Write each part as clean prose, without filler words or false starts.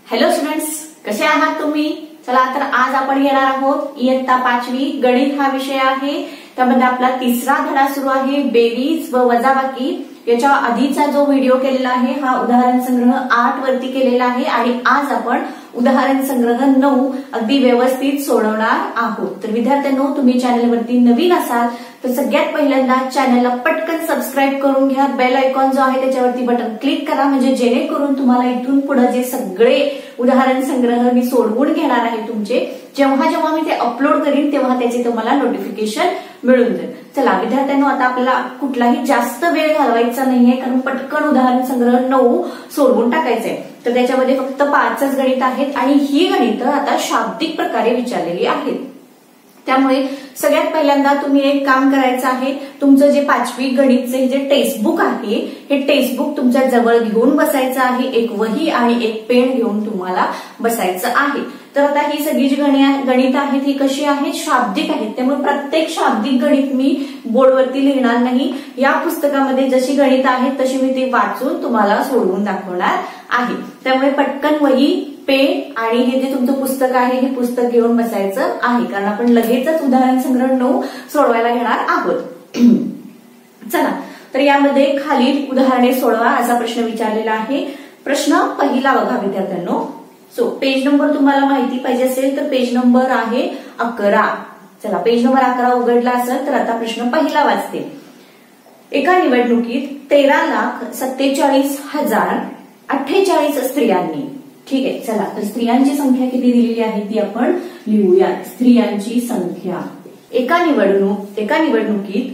Hello students, कसे आहात तुम्ही? चला तर आज आपण घेणार आहोत इयत्ता 5वी गणित हा विषय आहे. त्यामध्ये आपला तिसरा धडा सुरू आहे, बेरीज व वजाबाकी. याच्या आधीचा जो व्हिडिओ केलेला आहे हा उदाहरण संग्रह 8 वरती केलेला आहे आणि आज आपण उदाहरण संग्रह 9 अगदी व्यवस्थित सोडवणार आहोत. तर विद्यार्थ्यांनो, तुम्ही चॅनलवरती नवीन असाल तर सगळ्यात पहिल्यांदा चॅनलला पटकन सबस्क्राईब करून घ्या. बेल आयकॉन जो आहे त्याच्यावरती बटन क्लिक करा, म्हणजे जेणेकरून तुम्हाला इथून पुढे जे सगळे उदाहरण संग्रह मी सोडवून घेणार आहे तुमचे, जेव्हा जेव्हा मी ते अपलोड करीन तेव्हा त्याचे तुम्हाला नोटिफिकेशन मिळून जाईल. चला विद्यार्थ्यांनो, आता आपल्याला कुठलाही जास्त वेळ घालवायचा नाहीये, कारण पटकन उदाहरण संग्रह 9 सोडवून टाकायचंय. तर त्याच्यामध्ये फक्त 5च गणित आहेत आणि ही गणित आता शाब्दिक प्रकारे विचारलेली आहेत. त्यामुळे सगळ्यात पहिल्यांदा तुम्ही एक काम करायचं आहे, तुमचं जे 5वी गणितचे जे टेक्स्टबुक आहे हे टेक्स्टबुक तुमच्या जवळ घेऊन बसायचं आहे. एक वही आणि एक पेन घेऊन तुम्हाला बसायचं आहे. तर आता ही सगळी जी गणित आहेत ही कशी आहेत? शाब्दिक आहेत. त्यामुळे प्रत्येक शाब्दिक गणित मी बोर्डवरती लिहिणार नाही. या पुस्तकामध्ये जशी गणित आहेत तशी मी ती वाचून तुम्हाला सोडवून दाखवणार आहे. त्यामुळे पटकन वही, पेन आणि हे जे तुमचं पुस्तक आहे हे पुस्तक घेऊन बसायचं आहे, कारण आपण लगेचच उदाहरण संग्रह 9 सोडवायला घेणार आहोत. चला तर यामध्ये खालील उदाहरणे सोडवा असा प्रश्न विचारलेला आहे. प्रश्न पहिला बघा विद्यार्थ्यांनो. सो पेज नंबर तुम्हाला माहिती पाहिजे असेल तर पेज नंबर आहे 11. चला पेज नंबर 11 उघडला असेल तर आता प्रश्न पहिला वाचते. एका निवडणुकीत 13,47,048 स्त्रियांनी, ठीक आहे, चला तर स्त्रियांची संख्या किती दिलेली आहे ती आपण लिहूया. स्त्रियांची संख्या एका निवडणुकीत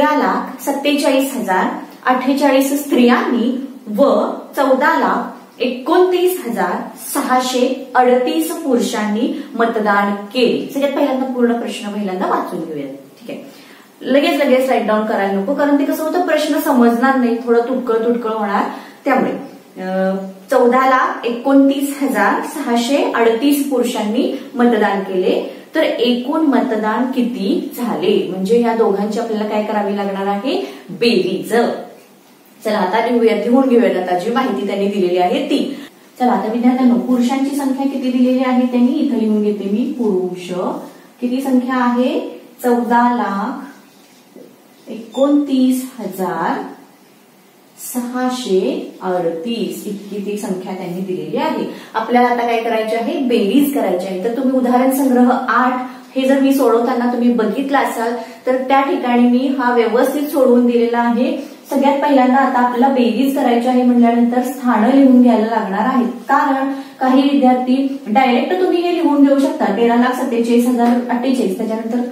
13,47,048 स्त्रियांनी व 14,29,638 पुरुषांनी मतदान केले. सगळ्यात पहिल्यांदा पूर्ण प्रश्न वाचून घेऊया. ठीक आहे, लगेच राईट डाऊन करायला नको, कारण ते कसं होतं प्रश्न समजणार नाही, थोडं तुटकळ होणार. त्यामुळे 14,29,638 पुरुषांनी मतदान केले, तर एकूण मतदान किती झाले? म्हणजे या दोघांची आपल्याला काय करावी लागणार आहे? बेरीज. चला आता लिहून घेऊयात आता जी माहिती त्यांनी दिलेली आहे ती. चला आता विद्यार्थ्यांनो, पुरुषांची संख्या किती दिलेली आहे त्यांनी इथं लिहून घेते मी. पुरुष किती संख्या आहे? 14,29,638 इतकी ती संख्या त्यांनी दिलेली आहे. आपल्याला आता काय करायचे आहे? बेरीज करायची आहे. तर तुम्ही उदाहरण संग्रह 8 हे जर मी सोडवताना तुम्ही बघितलं असाल तर त्या ठिकाणी मी हा व्यवस्थित सोडवून दिलेला आहे. सगळ्यात पहिल्यांदा आता आपल्याला बेरीज करायची आहे म्हटल्यानंतर स्थानं लिहून घ्यायला लागणार आहेत, कारण काही विद्यार्थी डायरेक्ट तुम्ही हे लिहून देऊ शकता 13,47,048, त्याच्यानंतर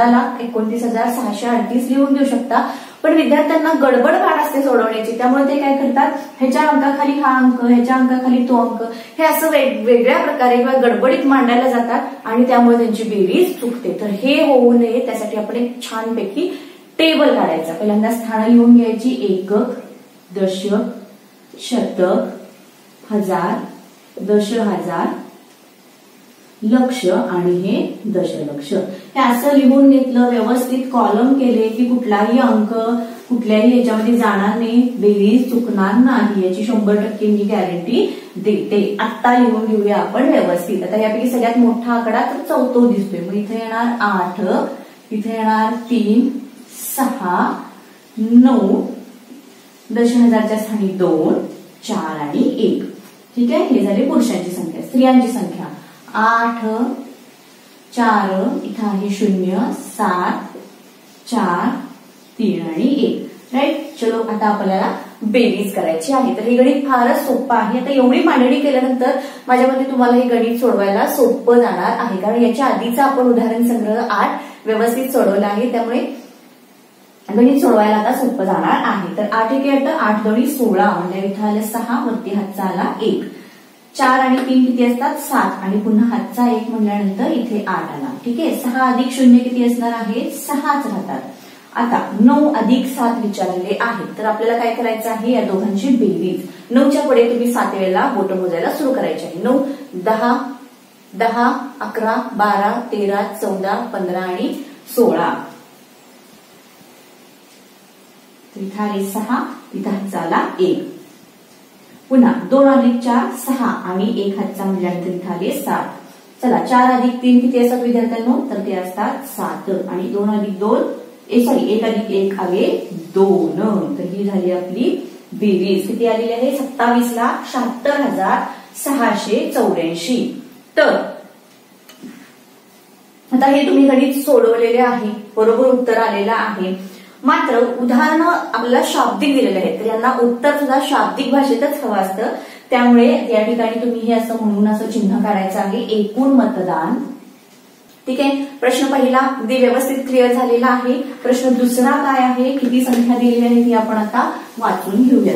14,29,638 लिहून देऊ शकता. पण विद्यार्थ्यांना गडबड फार असते सोडवण्याची, त्यामुळे ते काय करतात, ह्याच्या अंकाखाली हा अंक, ह्याच्या अंकाखाली तो अंक, हे असं वेगवेगळ्या प्रकारे किंवा गडबडीत मांडायला जातात आणि त्यामुळे त्यांची बेरीज चुकते. तर हे होऊ नये त्यासाठी आपण एक छानपैकी टेबल काढायचा. पहिल्यांदा स्थानं लिहून घ्यायची. एकक, दशक, शतक, हजार, दशहजार, लक्ष आणि हे दशलक्ष. हे असं लिहून घेतलं, व्यवस्थित कॉलम केले की कुठलाही अंक कुठल्याही याच्यामध्ये जाणार नाही, बेरीज चुकणार नाही याची 100% मी गॅरंटी देते. आता लिहून घेऊया आपण व्यवस्थित. आता यापैकी सगळ्यात मोठा आकडा तर 14 दिसतोय, मग इथे येणार 8, इथे येणार 3, 6, 9, दशहजारच्या स्थानी 2, 4 आणि 1. ठीक आहे, हे झाले पुरुषांची संख्या. स्त्रियांची संख्या 8, 4, इथं आहे 0, 7, 4, 3 आणि 1. राईट. चलो आता आपल्याला बेरीज करायची आहे. तर हे गणित फारच सोपं आहे. आता एवढी मांडणी केल्यानंतर माझ्या मते तुम्हाला हे गणित सोडवायला सोपं जाणार आहे, कारण याच्या आधीचा आपण उदाहरण संग्रह 8 व्यवस्थित सोडवला आहे. त्यामुळे गणित सोडवायला आता सोपं जाणार आहे. तर 8 1 8, 8 2 16, म्हणजे इथं आलं 6, वरती हातचा आला 1, 4 आणि 3 किती असतात? 7 आणि पुन्हा हातचा 1 म्हणल्यानंतर इथे 8 आला. ठीक आहे, 6 अधिक 0 किती असणार आहे? 6च राहतात. आता 9 अधिक 7 विचारलेले आहेत, तर आपल्याला काय करायचं आहे? या दोघांची बेरीज. 9च्या पुढे तुम्ही 7 वेळेला बोट मोजायला सुरू करायचे आहे. 9, 10, 10, 11, 12, 13, 14, 15 आणि 16. इथं आले 6, इथं हातचा आला 1. पुन्हा 2 अधिक 4 6 आणि 1 हातचा म्हटल्यानंतर इथे आले 7. चला 4 अधिक 3 किती असतात विद्यार्थ्यांनो, तर ते असतात 7 आणि 2 अधिक 2 1 अधिक 1 आले 2. तर ही झाली आपली बेरीज. किती आलेली आहे, 27,76,684. तर आता हे तुम्ही गणित सोडवलेले आहे, बरोबर उत्तर आलेलं आहे. मात्र उदाहरण आपल्याला शाब्दिक दिलेले आहेत, तर यांना उत्तर सुद्धा शाब्दिक भाषेतच हवं असतं. त्यामुळे या ठिकाणी तुम्ही हे असं म्हणून असं चिन्ह काढायचं आहे, एकूण मतदान. ठीक आहे, प्रश्न पहिला अगदी व्यवस्थित क्लिअर झालेला आहे. प्रश्न दुसरा काय आहे, किती संख्या दिलेली आहे ती आपण आता वाचून घेऊया.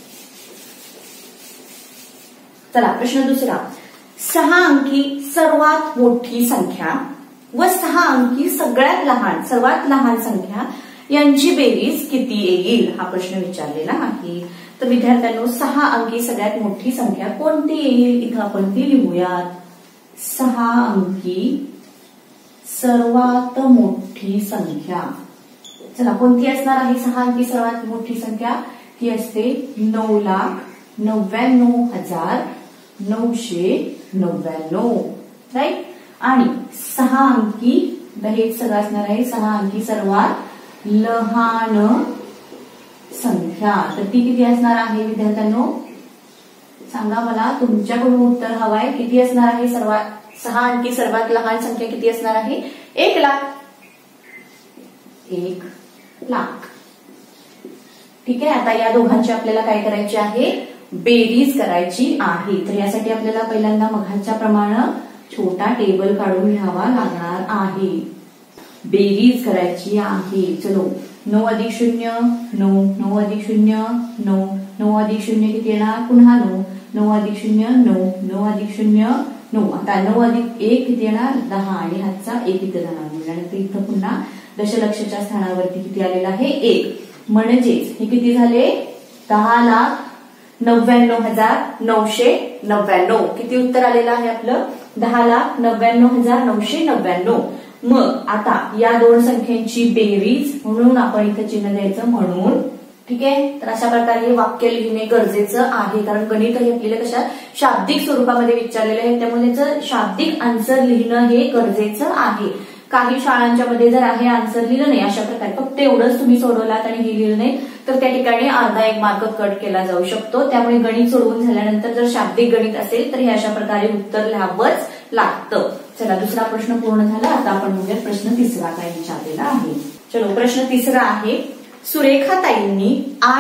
चला प्रश्न दुसरा, 6 अंकी सर्वात मोठी संख्या व 6 अंकी सर्वात लहान संख्या यांची बेरीज किती येईल, हा प्रश्न विचारलेला आहे. तर विद्यार्थ्यांनो 6 अंकी सगळ्यात मोठी संख्या कोणती येईल, इथं आपण ती लिहूयात. 6 अंकी सर्वात मोठी संख्या. चला कोणती असणार आहे 6 अंकी सर्वात मोठी संख्या, ती असते 9,99,999. राईट. आणि 6 अंकी हे सगळं असणार आहे 6 अंकी सर्वात लहान संख्या. तर ती किती असणार आहे विद्यार्थ्यांनो, सांगा मला, तुमच्याकडून उत्तर हवाय. किती असणार आहे 6 अंकी सर्वात लहान संख्या किती असणार आहे, 1 लाख. 1 लाख. ठीक आहे. आता या दोघांची आपल्याला काय करायची आहे, बेरीज करायची आहे. तर यासाठी आपल्याला पहिल्यांदा मघाच्या प्रमाणे छोटा टेबल काढून घ्यावा लागणार आहे. बेरीज करायची आहे. चलो 9 अधिक 0 9, 9 अधिक 0 9, 9 अधिक 0 किती येणार, पुन्हा 9, 9 अधिक 0 9, 9 अधिक 0 9. आता 9 अधिक 1 किती येणार 10 आणि हातचा 1 इथे जाणार. म्हटल्यानंतर इथं पुन्हा दशलक्षच्या स्थानावरती किती आलेला आहे 1. म्हणजेच हे किती झाले 10,99,999. किती उत्तर आलेलं आहे आपलं 10,99,999. मग आता या दोन संख्यांची बेरीज म्हणून आपण इथं चिन्ह द्यायचं म्हणून. ठीक आहे. तर अशा प्रकारे हे वाक्य लिहिणे गरजेचं आहे, कारण गणित हे आपल्याला कशा शाब्दिक स्वरूपामध्ये विचारलेलं आहे, त्यामुळे त्याचं शाब्दिक आन्सर लिहिणं हे गरजेचं आहे. काही शाळांच्या मध्ये जर आहे आन्सर लिहिलं नाही अशा प्रकारे, फक्त एवढंच तुम्ही सोडवलात आणि हे लिहिलं नाही तर त्या ठिकाणी अर्धा 1 मार्क कट केला जाऊ शकतो. त्यामुळे गणित सोडवून झाल्यानंतर जर शाब्दिक गणित असेल तर हे अशा प्रकारे उत्तर लिहावंच लागतं. चला दुसरा प्रश्न पूर्ण झाला. आता आपण बघूया प्रश्न तिसरा काय विचारलेला आहे. चलो प्रश्न तिसरा आहे, सुरेखाताईंनी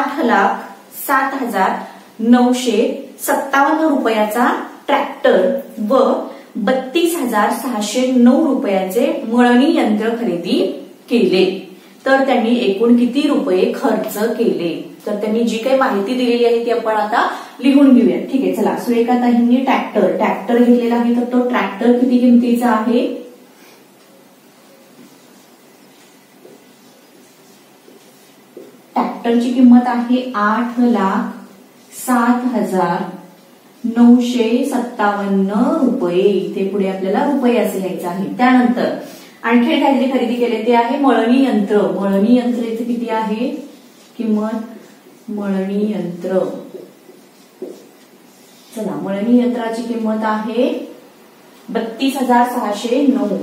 8,07,957 रुपयाचा ट्रॅक्टर व 32,609 रुपयाचे मळणी यंत्र खरेदी केले, तर त्यांनी एकूण किती रुपये खर्च केले. तर त्यांनी जी काही माहिती दिलेली आहे ती आपण आता लिहून घेऊया. ठीक आहे. चला सुरेखाताईंनी ट्रॅक्टर घेतलेला आहे, तर तो ट्रॅक्टर किती किमतीचा आहे, ट्रॅक्टरची किंमत आहे 8,07,957 रुपये. इथे पुढे आपल्याला रुपये असे लिहायचं आहे. त्यानंतर आणखी काहीतरी खरेदी केले ते आहे मळणी यंत्र. मळणी यंत्र इथे किती आहे किंमत, मळणी यंत्र. चला मळणी यंत्राची किंमत आहे 32,609.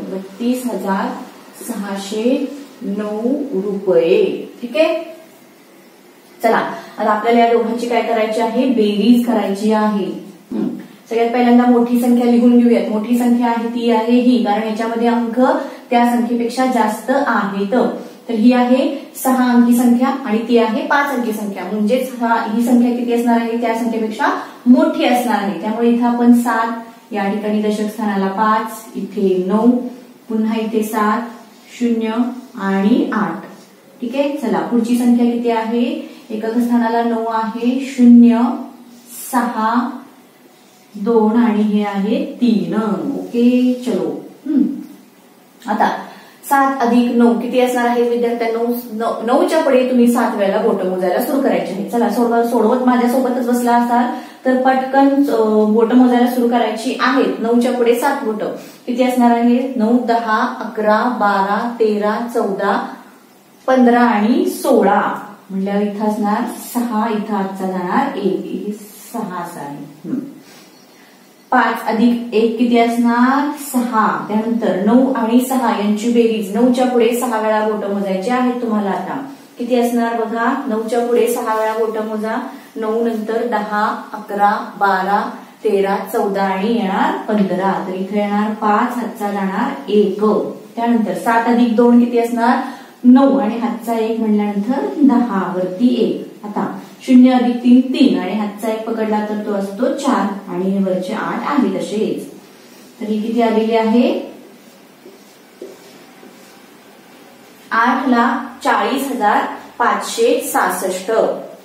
32,609 रुपये. ठीक आहे. चला आता आपल्याला या दोघांची काय करायची आहे, बेरीज करायची आहे. सगळ्यात पहिल्यांदा मोठी संख्या लिहून घेऊयात. मोठी संख्या आहे ती आहे ही, कारण याच्यामध्ये अंक त्या संख्येपेक्षा जास्त आहेत. तर ही आहे 6 अंकी संख्या आणि ती आहे 5 अंकी संख्या. म्हणजेच ही संख्या किती असणार आहे, त्या संख्येपेक्षा मोठी असणार आहे. त्यामुळे इथं आपण 7, या ठिकाणी दशक स्थानाला 5, इथे 9, पुन्हा इथे 7, 0 आणि 8. ठीक आहे. चला पुढची संख्या किती आहे, एकक स्थानाला 9 आहे, 0, 6, 2 आणि हे आहे 3. ओके. चलो आता 7 अधिक 9 किती असणार आहे विद्यार्थ्यांनो, 9च्या पुढे तुम्ही 7 वेळेला बोटं मोजायला सुरू करायचे आहे. चला सोडवत माझ्यासोबतच बसला असाल तर पटकन बोटं मोजायला सुरू करायची आहेत. 9च्या पुढे 7 बोटं किती असणार आहे, 9, 10, 11, 12, 13, 14, 15 आणि 16. म्हटल्यावर इथं असणार 6, इथं आजचा जाणार 1, 6 साली. 5 अधिक 1 किती असणार 6. त्यानंतर 9 आणि 6 यांची बेरीज. 9च्या पुढे 6 वेळा बोटं मोजायचे आहेत तुम्हाला. आता किती असणार बघा. 9च्या पुढे 6 वेळा बोटं मोजा. 9 नंतर 10, 11, 12, 13, 14 आणि येणार 15. तर इथे येणार 5, हातचा जाणार 1. त्यानंतर 7 अधिक 2 किती असणार 9 आणि हातचा 1 म्हणल्यानंतर 10 वरती 1. आता 0 अधिक 3 3 आणि हातचा 1 पकडला तर तो असतो 4 आणि हे वरचे 8 आहे तसेच. तर ही किती आलेली आहे 8,40,566.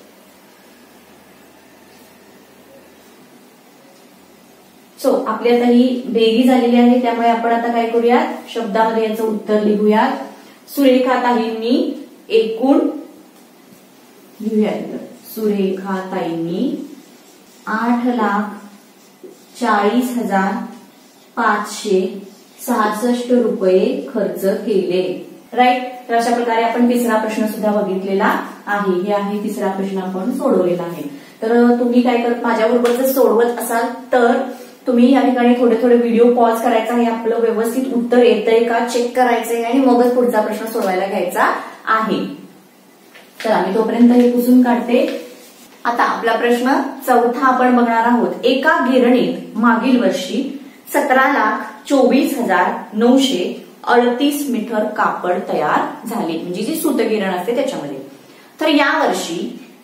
सो आपली आता ही बेरीज झालेली आहे. त्यामुळे आपण आता काय करूयात शब्दामध्ये याचं उत्तर लिहूयात. सुरेखाताईंनी एकूण लिहूयात. सुरेखाताईंनी 8,40,566 रुपये खर्च केले. राईट. तर अशा प्रकारे आपण तिसरा प्रश्न सुद्धा बघितलेला आहे. हे आहे तिसरा प्रश्न आपण सोडवलेला आहे. तर तुम्ही काय करत माझ्याबरोबर जर सोडवत असाल तर तुम्ही या ठिकाणी थोडे थोडे व्हिडिओ पॉज करायचा आहे. आपलं व्यवस्थित उत्तर येतंय का चेक करायचंय आणि मगच पुढचा प्रश्न सोडवायला घ्यायचा आहे. चला मी तोपर्यंत हे पुसून काढते. आता आपला प्रश्न चौथा आपण बघणार आहोत. एका गिरणीत मागील वर्षी 17,24,938 मीटर कापड तयार झाले. म्हणजे जी सूतगिरण असते त्याच्यामध्ये. तर यावर्षी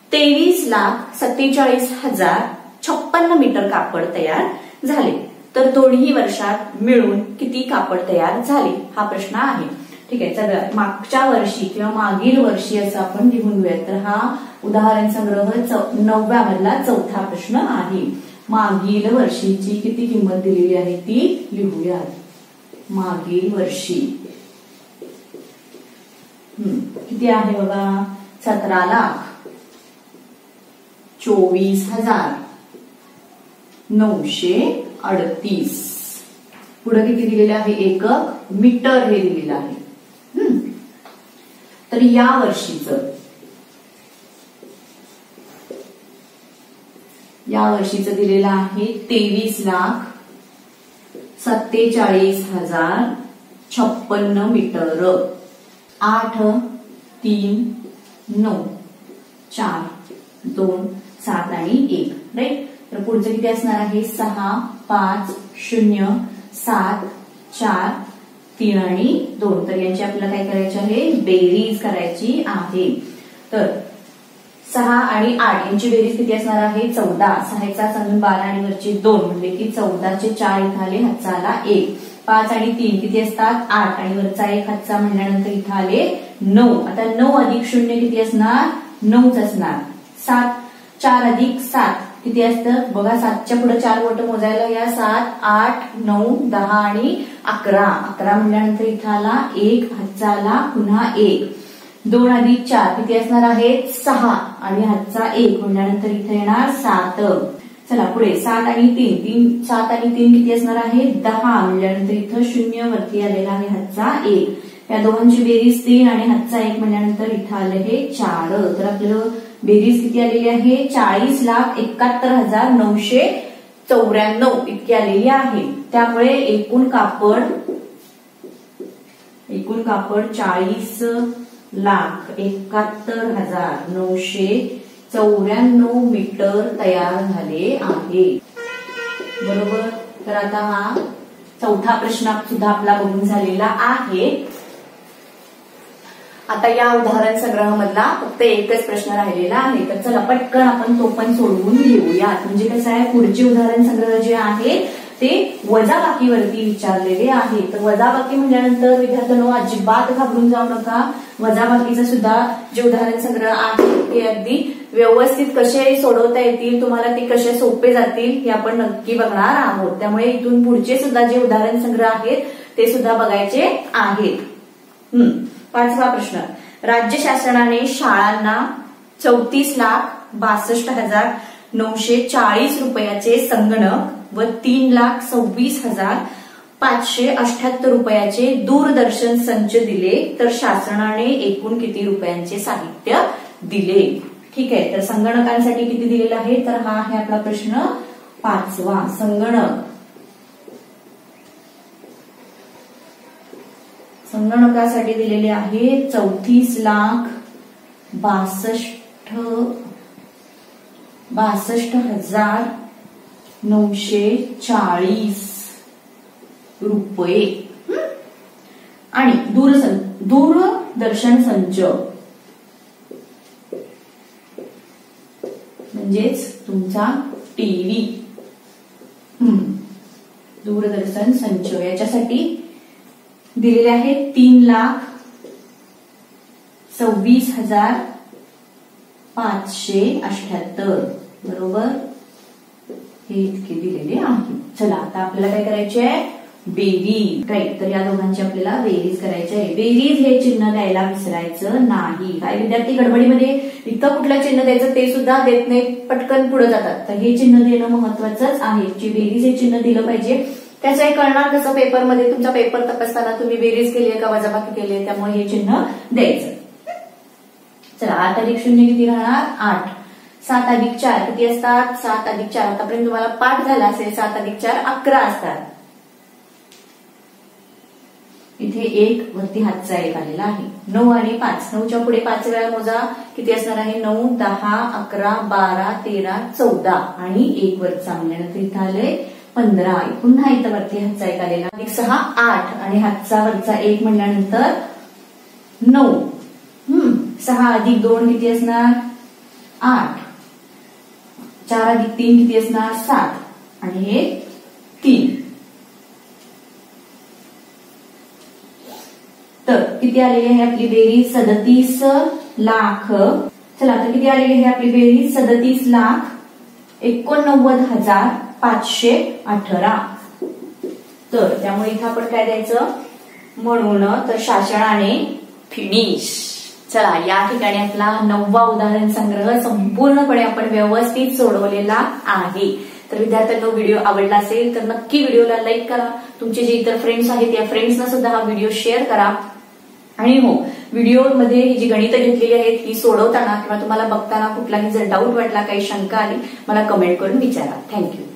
23,47,056 मीटर कापड तयार झाले. तर दोन्ही वर्षात मिळून किती कापड तयार झाले हा प्रश्न आहे. ठीक आहे. सगळं मागच्या वर्षी किंवा मागील वर्षी असं आपण लिहून घेऊयात. तर हा उदाहरण संग्रह 9व्या मधला चौथा प्रश्न आहे. मागील वर्षीची किती किंमत दिलेली आहे ती लिहूयात. मागील वर्षी किती आहे बघा 17,24,938. पुढे किती दिलेले आहे एकक मीटर हे दिलेलं आहे. तर या वर्षीचं दिलेलं आहे 23,47,056 मीटर. 8, 3, 9, 4, 2, 7 आणि 1. राईट. तर पुढचं किती असणार आहे 6, 5, 0, 7, 4, 3 आणि 2. तर यांची आपल्याला काय करायची आहे बेरीज करायची आहे. तर 6 आणि 8 यांची बेरीज किती असणार आहे 14. 6चा अजून 12 आणि वरचे 2 म्हणजे की 14चे 4 इथं आले हातचा आला 1. 5 आणि 3 किती असतात 8 आणि वरचा 1 हातचा म्हणल्यानंतर इथं आले 9. आता 9 अधिक 0 किती असणार 9च असणार. 7 4 अधिक 7 किती असतं बघा. 7च्या पुढे 4 बोटं मोजायला या 7, 8, 9, 10 आणि 11. 11 म्हणल्यानंतर इथं आला 1 हातचा आला पुन्हा 1. 2 अधिक 4 किती असणार आहे 6 आणि हातचा 1 म्हणल्यानंतर इथे येणार 7. चला पुढे 7 आणि 3 7 आणि 3 किती असणार आहे 10 म्हणल्यानंतर इथं 0 वरती आलेला आहे हातचा 1. या दोघांची बेरीज 3 आणि हातचा 1 म्हणल्यानंतर इथं आले हे 4. तर आपलं बेरीज किती आलेली आहे 40,71,994 इतकी आलेली आहे. त्यामुळे एकूण कापड 40,71,994 मीटर तयार झाले आहे. बरोबर. तर आता हा चौथा प्रश्न सुद्धा आपला बघून झालेला आहे. आता या उदाहरण संग्रहामधला फक्त एकच प्रश्न राहिलेला आहे. तर चला पटकन आपण तो पण सोडवून घेऊयात. म्हणजे कसं आहे पुढचे उदाहरण संग्रह जे आहे ते वजाबाकीवरती विचारलेले आहे. तर वजाबाकी म्हणल्यानंतर विद्यार्थ्यांनो अजिबात घाबरून जाऊ नका. वजाबाकीचा सुद्धा जे उदाहरण संग्रह आहे ते अगदी व्यवस्थित कसे सोडवता येतील तुम्हाला ते कसे सोपे जातील हे आपण नक्की बघणार आहोत. त्यामुळे इथून पुढचे सुद्धा जे उदाहरण संग्रह आहेत ते सुद्धा बघायचे आहेत. 5वा प्रश्न. राज्य शासनाने शाळांना 34,62,940 रुपयाचे संगणक व 3,26,578 रुपयाचे दूरदर्शन संच दिले तर शासनाने एकूण किती रुपयांचे साहित्य दिले. ठीक आहे, तर संगणकांसाठी किती दिलेला आहे, तर हा आहे आपला प्रश्न 5वा. संगणकासाठी दिलेले आहे 34,62,940 रुपये. आणि दूरदर्शन संच म्हणजेच तुमचा टीव्ही, दूरदर्शन संच याच्यासाठी दिलेले आहे 3,26,578. बरोबर, हे इतके दिलेले आहे. चला आता आपल्याला काय करायचे आहे, बेरीज. राईट, तर या दोघांची आपल्याला बेरीज करायची आहे. बेरीज हे चिन्ह द्यायला विसरायचं नाही. काही विद्यार्थी गडबडीमध्ये इथं कुठलं चिन्ह द्यायचं ते सुद्धा देत नाही, पटकन पुढे जातात. तर हे चिन्ह देणं महत्वाचंच आहे. बेरीज हे चिन्ह दिलं पाहिजे. त्याचं एक कळणार कसं, पेपरमध्ये तुमचा पेपर तपासताना तुम्ही बेरीज केली आहे का वजाबाकी केली आहे, त्यामुळे हे चिन्ह द्यायचं. चला 8 अधिक 0 किती राहणार, 8. 7 अधिक 4 किती असतात, 7 अधिक 4. आतापर्यंत तुम्हाला पाठ झाला असेल, 7 अधिक 4 11 असतात. इथे 1 वरती हातचा 1 आलेला आहे. 9 आणि 5, 9च्या पुढे 5 वेळा मोजा, किती असणार आहे, 9, 10, 11, 12, 13, 14 आणि 1 वरचा म्हणल्यानंतर इथं आले 15. पुन्हा इथं वरती हातचा 1 आलेला, अधिक 6 8 आणि हातचा वरचा 1 म्हणल्यानंतर 9. 6 अधिक 2 किती असणार, 8. 4 अधिक 3 किती असणार, 7 आणि हे 3. तर किती आलेली आहे आपली बेरीज, 37 लाख. चला तर किती आलेली आहे आपली बेरीज, 37,89,518. तर त्यामुळे इथं आपण काय द्यायचं, म्हणून तर शासनाने फिनिश. चला या ठिकाणी आपला 9वा उदाहरण संग्रह संपूर्णपणे आपण व्यवस्थित सोडवलेला आहे. तर विद्यार्थ्यांना व्हिडिओ आवडला असेल तर नक्की व्हिडिओला लाईक करा. तुमचे जे इतर फ्रेंड्स आहेत या फ्रेंड्सना सुद्धा हा व्हिडिओ शेअर करा. आणि हो, व्हिडिओमध्ये ही जी गणितं घेतलेली आहेत ही सोडवताना किंवा तुम्हाला बघताना कुठलाही जर डाऊट वाटला, काही शंका आली, मला कमेंट करून विचारा. थँक्यू.